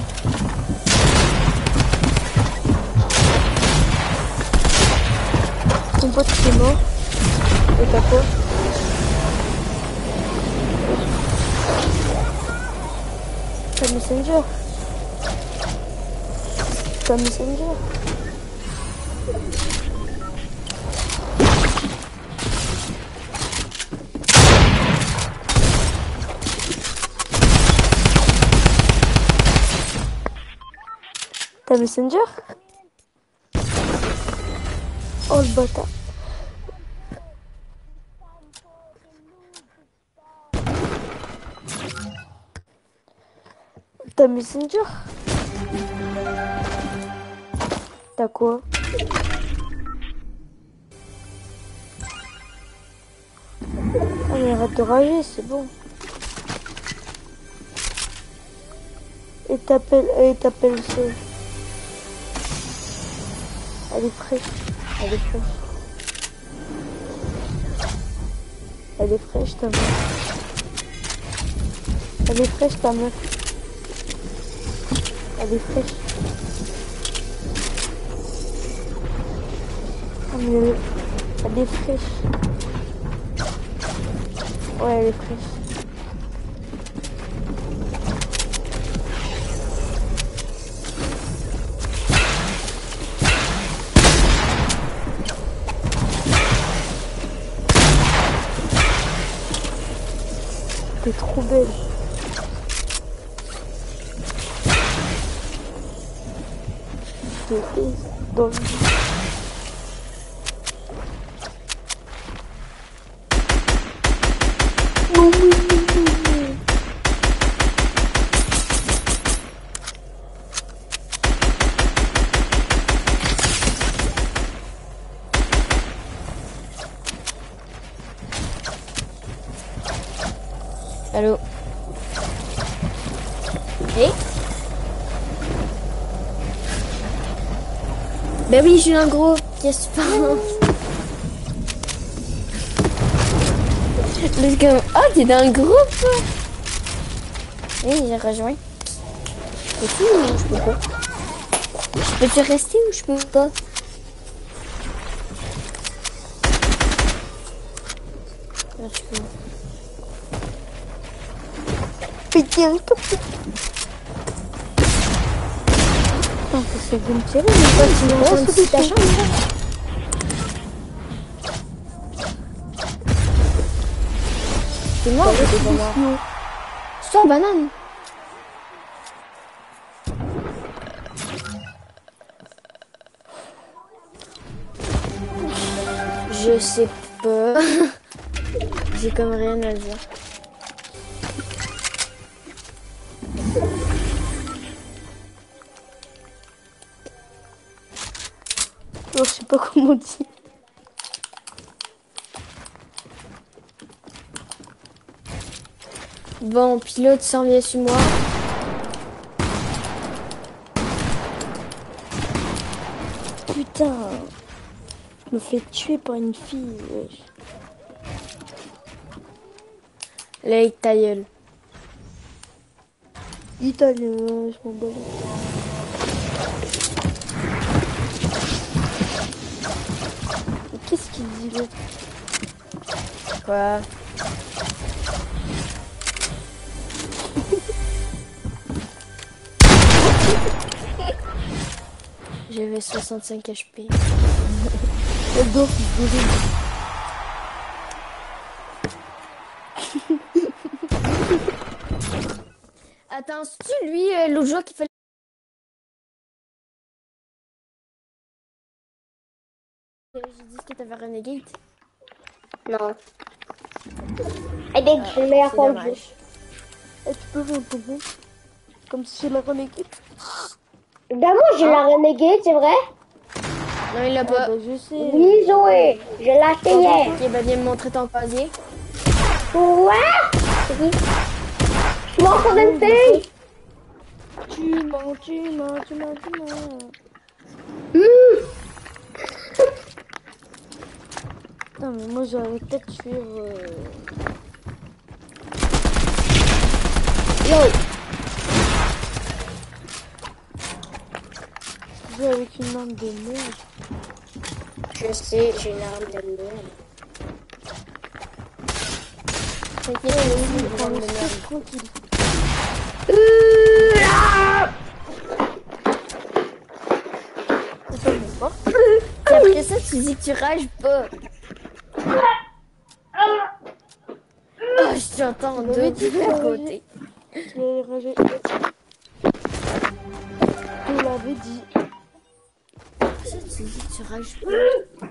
Ton pote qui est mort? Et t'as quoi? T'as Messenger? T'as Messenger? T'as Messenger? Oh le bâtard. T'as Messenger? T'as quoi? Ah mais arrête de rager, c'est bon. Et t'appelles ça. Elle est fraîche. Elle est fraîche. Elle est fraîche ta meuf. Elle est fraîche ta meuf. Elle est fraîche. Oh, mais elle est fraîche. Ouais, elle est fraîche. T'es trop belle. T'es dans le... Non, non. Allô? Hey? Ben oui, je suis un gros. Qu'est-ce que tu penses? Parce que... Oh, t'es dans le groupe, toi? Oui, j'ai rejoint. Je peux ou je peux pas? Je peux-tu rester ou je peux pas? Là, je peux. Putain, c'est de me tirer, mais pas si longtemps C'est ta chambre, là. C'est mort, c'est pas mort. Sors, banane. Je sais pas. J'ai comme rien à dire. Je sais pas comment on dit. Bon, pilote s'en vient sur moi. Putain, je me fais tuer par une fille. Wesh. Là, avec ta gueule. Italien, je m'en bats. Mais qu'est-ce qu'il dit là? Quoi? J'avais 65 HP. J'adore ce Attends, c'est-tu lui, l'autre joueur qui fait... J'ai dit que t'avais Renegade. Non. Eh bien, j'ai le meilleur C'est compte. dommage. Et tu peux faire ton compte comme si c'est la Renegade. Ben moi, j'ai la Renegade, c'est vrai? Non, il l'a pas. Bah, je sais. Oui, Zoé. Je l'ai acheté hier. Ok, bah viens me montrer ton casier. Quoi? Oui. Je m'en fous d'une fille. Tu mens. Non mais moi j'aurais peut-être tué Yo. jouer avec une arme de merde. Je sais, j'ai une arme de merde. Prends le stress tranquille. Et après ça, tu dis que tu rages pas. Oh, je t'entends On avait dit deux à côté. Tu l'avais ragé. Tu l'avais dit. Ça, tu dis que tu rages pas.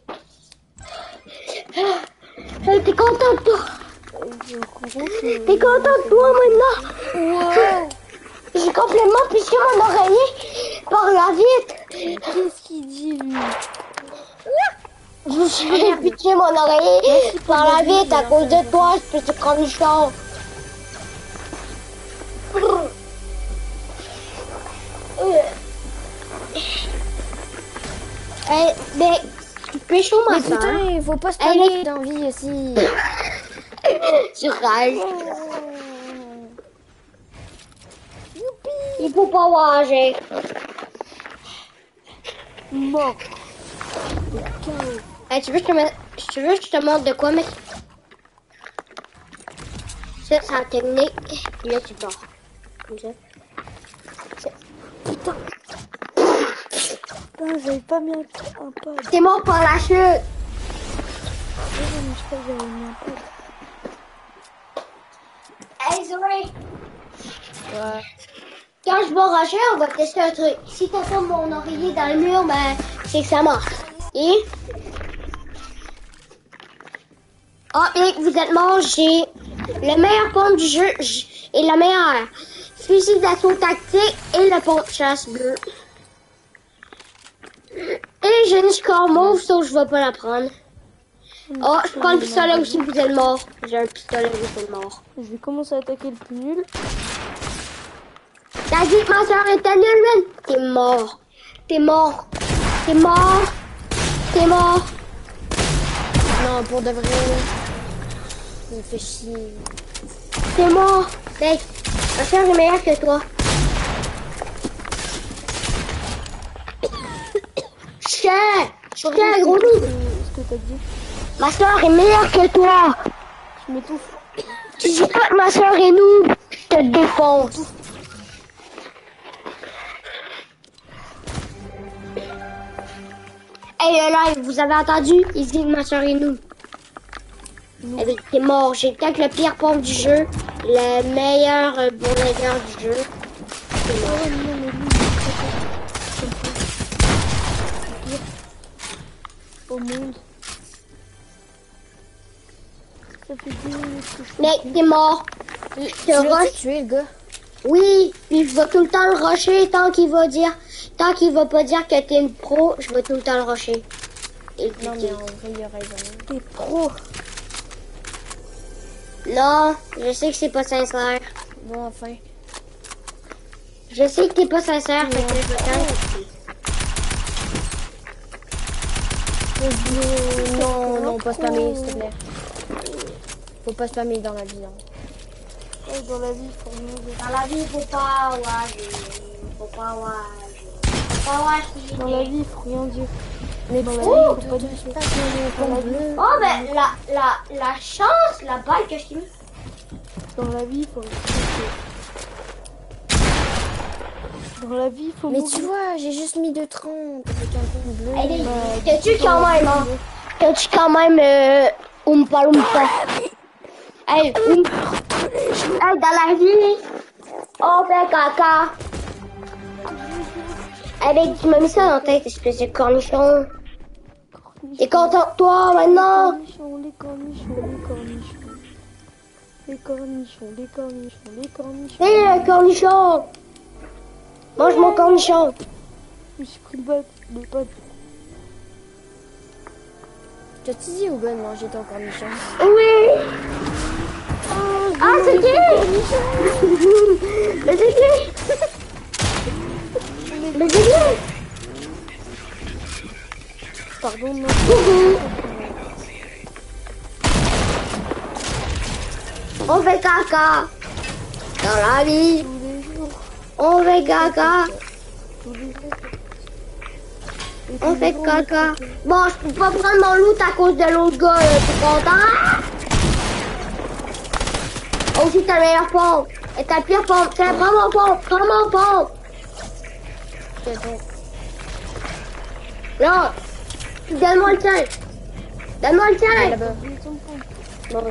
T'es content de toi? T'es content de toi maintenant? Wow. J'ai complètement piqué mon oreiller par la vitre. Qu'est-ce qu'il dit lui? J'ai piqué mon oreiller par la vitre à cause de toi, espèce de cornichon. Mais, pécho ma Mais soeur. putain, il faut pas se paniquer dans la vie aussi. Tu rages. Il faut pas manger. Mort. Hey, tu veux que je te montre de quoi, mais... Ça, c'est la technique. Puis là, tu dors. Comme ça. Putain, j'avais pas mis un pad. T'es mort par la chute. Je sais pas, j'avais mis un pad. Hey, Zoé. Ouais. Quand je vais rager, on va tester un truc. Si t'entends mon oreiller dans le mur, ben, c'est que ça marche. Et... Ah, et vous êtes mort, j'ai le meilleur pompe du jeu et la meilleure fusil d'assaut tactique et le pompe chasse bleu. Et j'ai une score mauve, sauf que je vais pas la prendre. Oh, je prends le pistolet aussi, vous êtes mort. J'ai un pistolet, vous êtes mort. Je vais commencer à attaquer le plus nul. T'as dit que ma soeur était nulle, man? T'es mort. T'es mort. T'es mort. T'es mort. Non, pour de vrai, il me fait chier. T'es mort. Hey, ma soeur est meilleure que toi. Chien, gros loup. Ce que t'as dit. Ma soeur est meilleure que toi. Je m'étouffe. Tu dis pas que ma soeur est noob. Je te défonce. Hey, le live, vous avez entendu? Il dit que ma soeur est noob. Eh bien, t'es mort. J'ai peut-être le pire pompe du jeu. Le meilleur bourlingueur du jeu. T'es mort. Non, mais lui, il est pire au monde. Ça fait 10 minutes que je Mais t'es mort. Je Tu te l'as rush. tué, le gars? Oui, puis je vais tout le temps le rusher tant qu'il va pas dire que t'es une pro, je vais tout le temps le rusher. Et Non, mais en vrai, il a raison. T'es pro. non, je sais que c'est pas sincère. Bon, enfin. Je sais que t'es pas sincère, fait que je vais Non, non, pas spammer, s'il te plaît. Faut pas spammer dans la vie, non. Ouais, dans la vie, il faut rien dire. dans la vie, faut pas wager. Faut pas wager. Faut pas wager. Dans la vie, il faut rien dire. Mais Dans la oh, vie, il faut pas dire. Dans la vie. Oh, ben, la chance, la balle que je t'ai mis. Dans la vie, il faut rien dire. Dans la vie, faut Mais mourir. tu vois, j'ai juste mis 2,30 avec un compte bleu. Allez, Bah, t'as-tu quand même, hein? T'as-tu quand même, Oompa Loompa? Hey, hey, dans la vie, on fait caca. Avec, tu m'as mis ça dans la tête, espèce de cornichon. T'es content de toi, maintenant? Les cornichons. Les cornichons. Hé, le cornichon! Mange mon cornichon! Je me suis pris le pote. T'as-tu dit Ouben de manger ton cornichon? Oui! Ah, c'est qui? Mais c'est qui? Mais c'est qui? Pardon, non. On fait caca! Dans la vie, Tous les jours. on fait caca! Tous les jours. On fait caca! Bon, je peux pas prendre mon loot à cause de l'autre gars, là, t'es content? Aussi, ta meilleure pompe! Et ta pire pompe! Tiens, prends mon pompe! Non! Donne-moi le tien! Donne-moi le tien! Là-bas. Bon.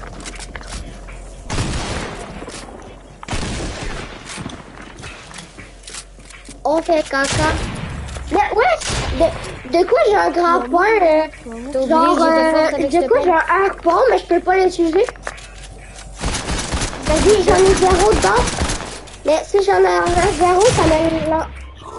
On fait caca. Mais ouais, de quoi j'ai un grand point? T'as oublié Genre, que j'étais forte avec de ce quoi j'ai pompe. un pont, mais je peux pas l'utiliser. Vas-y, j'en ai 0 dedans. Mais si j'en ai un 0, ça m'arrive là.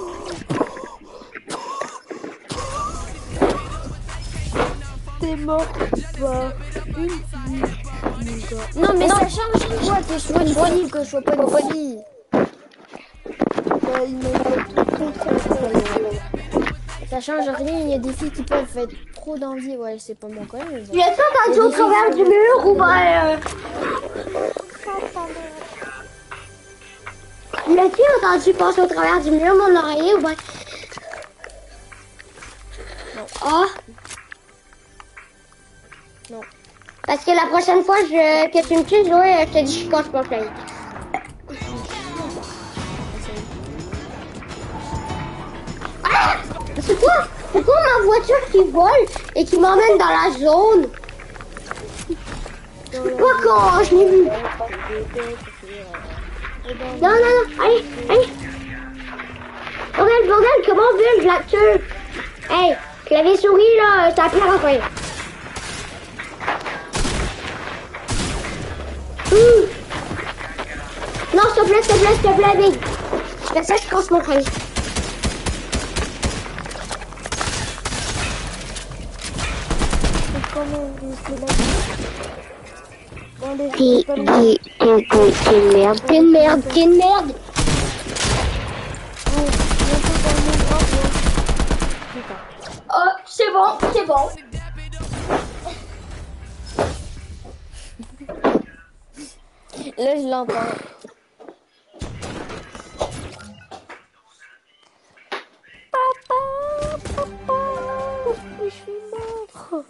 T'es mort par une vie, mon gars. Non, mais ça change quoi que je sois une fille ou que je sois pas une fille? Bah, il m'a fait tout contre ça. Ça change rien, il y a des filles qui peuvent être trop d'envie. Ouais, c'est pas mon cas, mais bon. Tu as-tu entendu au travers du mur ou ben... L'as-tu entendu passer au travers du mur, mon oreiller, ou ben... Ah! Non. Parce que la prochaine fois que tu me tues, Joël, je te dis je casse mon flingue. Ah! C'est quoi? Pourquoi ma voiture qui vole et qui m'emmène dans la zone? Pas quand je l'ai vu. Non, allez. Bordel, comment veut je la tue? Hey, clavier souris là, ça a pire à faire. Non, s'il te plaît, Big. Je fais ça, je casse mon crâne. Comment c'est là? Bon, allez, T'es une merde. Oh, c'est bon. Là, je l'entends. Je suis mort.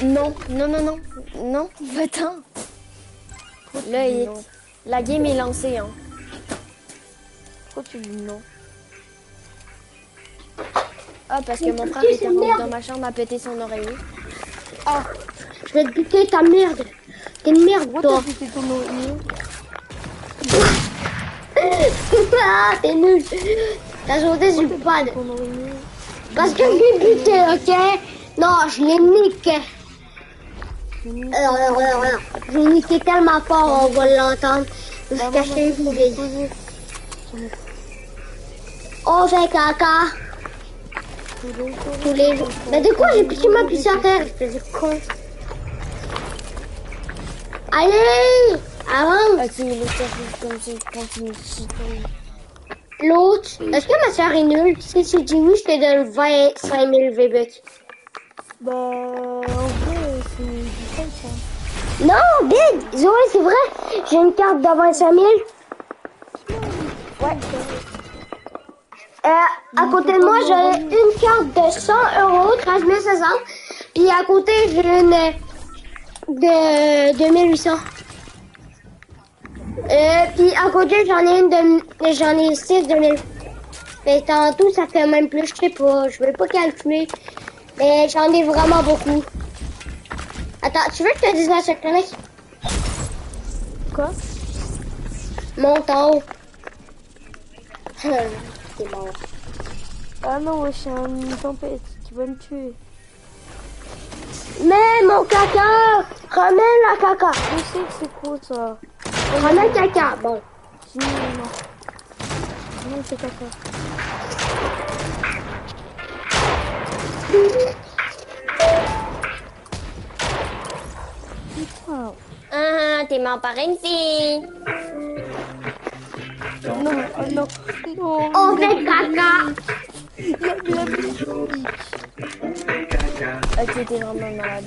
Non, va-t'en. Là, la game est lancée, hein. Pourquoi tu dis non? Ah, parce que mon frère était rentré dans ma chambre à péter son oreiller. Ah, je vais te buter ta merde. T'es une merde, Pourquoi toi. t'as buté ton oreiller? Ah, t'es nul. T'as sauté sur le pad. Ton oreiller? Parce que je l'ai buté, ok? Non, je l'ai niqué. Je l'ai niqué tellement fort, on va l'entendre. Jusqu'à ce que je vous On fait caca. Tous les jours. Mais de quoi j'ai piqué ma pisse à terre, espèce de con. Allez! Avance! Ok, le service comme ça, continue. L'autre, est-ce que ma soeur est nulle? Si tu dis oui, je te donne 25 000 V-Bucks. Bah, en vrai, c'est du fun, ça. Non, Big! Zoé, c'est vrai! J'ai une carte de 25 000. Ouais. À côté de moi, j'ai une carte de 100 €, 13 500. Puis à côté, j'ai une de 2800. Puis à côté, j'en ai 6 de 1000. Mais tantôt, ça fait même plus, je sais pas. Je vais pas calculer. Mais j'en ai vraiment beaucoup. Attends, tu veux que je te dise la secret? Quoi? Monte en haut. C'est mort. Ah non, ouais, je suis une tempête qui va me tuer. Mais mon caca! Remets la caca! Je sais que c'est quoi ça? Remets le caca, bon. Non, non. Non, c'est pas ça. Putain. Ah, t'es mort par une fille. Non, oh non. Non. On fait caca! La musique. Ok, t'es vraiment malade.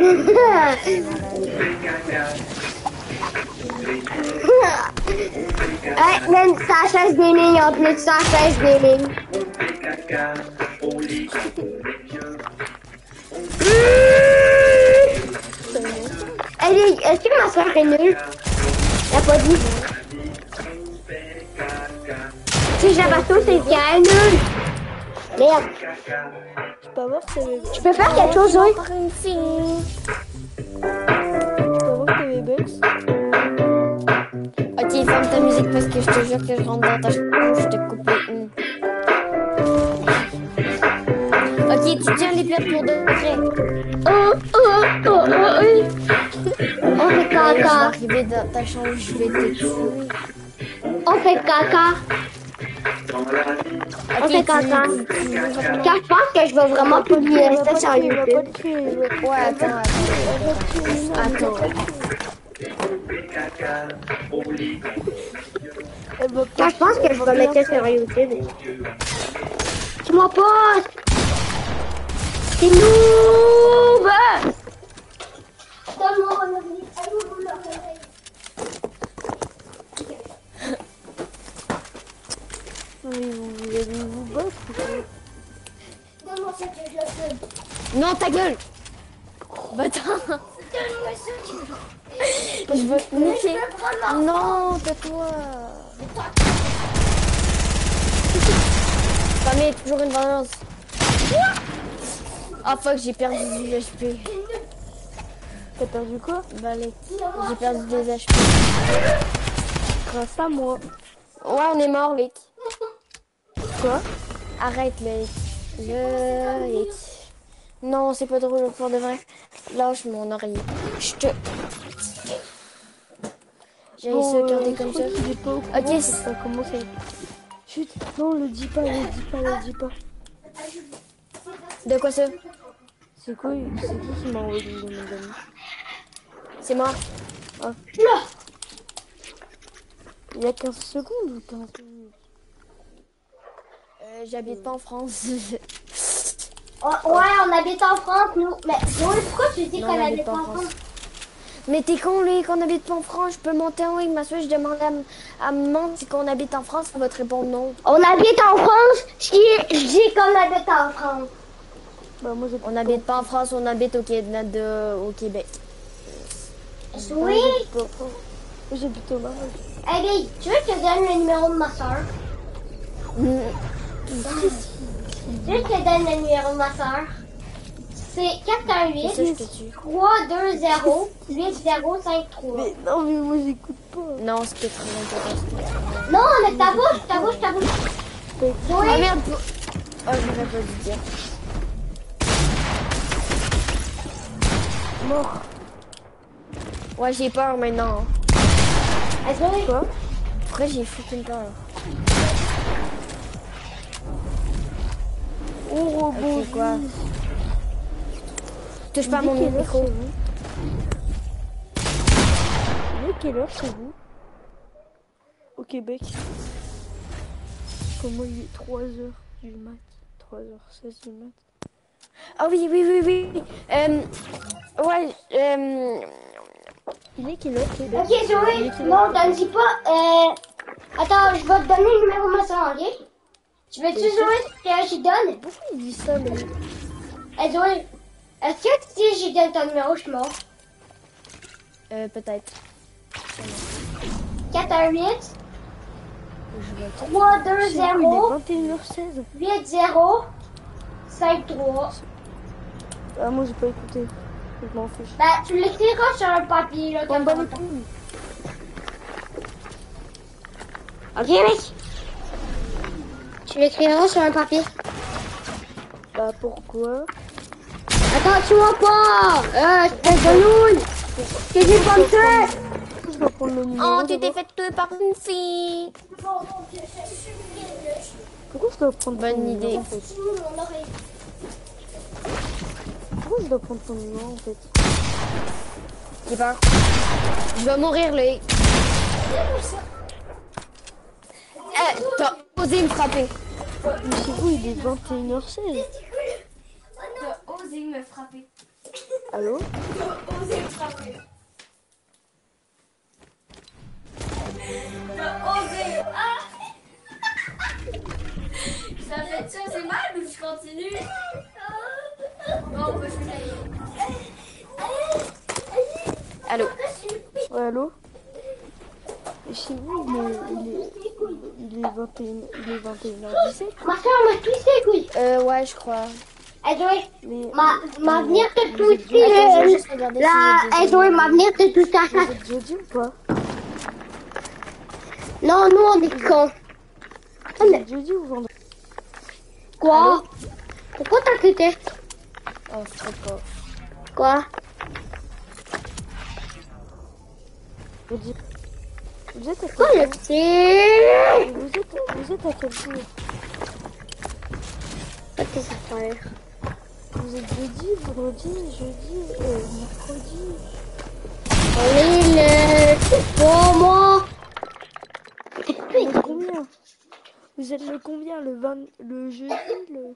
Hey, même ça chasse des lignes en plus, ça chasse des lignes. Est-ce que ma soeur est nulle? Elle a pas dit. Si Jabato, c'est bien nul. Merde. Je peux avoir tes... Tu peux faire quelque chose, oui? Je peux avoir tes bugs. Ok, ferme ta musique parce que je te jure que je rentre dans ta couche, je te coupe les Ok, tu tiens les plates pour de vrai. Oui. On fait Je vais caca. arriver dans ta chambre, je vais te tuer. On fait caca. On fait caca. Car je pense que je vais vraiment publier ça sur YouTube. Ouais, attends. Car je pense que je vais mettre ça sur YouTube. Tu m'en poses. C'est noob. Donne-moi un oreille. Vous allez vous battre ou quoi? Donne-moi ça que je le fume. Non, ta gueule. Bah attends. Donne-moi ça que Je veux te niquer. Non, tais-toi. Ça met toujours une balance. Ah fuck, j'ai perdu du HP. T'as perdu quoi? Balai. J'ai perdu des HP. Grâce à moi. Ouais, on est mort, mec. Quoi? Arrête, mec. Mec. Non, c'est pas drôle pour de vrai. Lâche mon oreiller. Je te... J'ai réussi à garder comme ça. Il est pas au courant, Ok. ça a commencé. Chut, non, le dis pas, le dis pas. De quoi ça? C'est quoi? C'est qui m'a envoyé le nom d'amis? C'est moi. Il y a 15 secondes ou 15 minutes? J'habite pas en France. Ouais, on habite en France, nous. Mais Joël, pourquoi tu dis Non, qu'on on habite pas en France? Mais t'es con, lui, qu'on habite pas en France. Je peux monter en haut avec ma soeur, je demande à maman si qu'on habite en France, elle va te répondre non. On habite en France. Je dis qu'on habite en France. Bah, moi, j'ai On n'habite pas en France, on habite au Québec. Oui. J'habite au Maroc. Allez, tu veux que je te donne le numéro de ma soeur? Tu veux que je te donne le numéro de ma soeur? C'est 418 Ça, je te tue. 320 8053. Mais non, mais moi, j'écoute pas. Non, c'était très important. Non, mais ta bouche. Ah Joël, merde! Oh, j'aurais pas dû dire. Mort. Ouais, j'ai peur maintenant. Joël, Quoi? Pourquoi j'ai fucking peur? Oh, robot. Ok, quoi? Touche pas à mon micro. Il est quelle heure chez vous? Au Québec. Comment il est 3h du mat? 3h16 du mat. Ah oui. Ouais, Il est quelle heure Québec? ok Joël, non, t'en dis pas. Attends, je vais te donner le numéro de ma soeur, ok? Tu veux-tu Joël que je donne? Pourquoi il dit ça, mais... Joël, est-ce que si je donne ton numéro, je suis mort? peut-être. 418 Je vais attendre. 3, 2, Chez vous, 0, il est 21h16. 8, 0, 5, 3. Ah, moi j'ai pas écouté. Je m'en fiche. Bah, tu l'écriras sur un papier, là, On quand bat on les entend. couilles. Ok, mec. Tu l'écriras sur un papier. Bah pourquoi? Attends, tu vois pas. Espèce de nouille. Qu'est-ce que j'ai pas fait? Je dois prendre le numéro. Oh, tu t'es d'abord. fait tuer par une fille. Pourquoi je dois prendre ton Bonne numéro idée. en fait? Pourquoi je dois prendre ton numéro en fait? Je sais pas. Je vais mourir, lui. Eh, t'as osé me frapper. Mais chez vous, il est 21h16. T'as osé me frapper. Allô? T'as osé me frapper. T'as osé. Ah! Ça fait ça, c'est mal ou je continue? Bon, bah, je vais aller. Allô? Ouais, allô? Et chez vous, il est 21h17. Ma soeur m'a twissé les couilles. Ouais, je crois. Elle doit Mais m'a venir te vous êtes twister Attends, je vais juste regarder si j'ai des elle doit m'a venir te twister à vous chaque. êtes jeudi ou pas? Non, nous on est cons. Vous êtes jeudi ou vendredi? Quoi? Pourquoi t'as quitté? Ah, je sais pas. Quoi? Jeudi. Vous êtes à Quoi quel le jour? petit? Vous êtes à quel jour? Pas tes affaires. Vous êtes jeudi, vendredi, jeudi, mercredi. Allez, pour moi. Le combien? Vous êtes le combien? Le jeudi, le...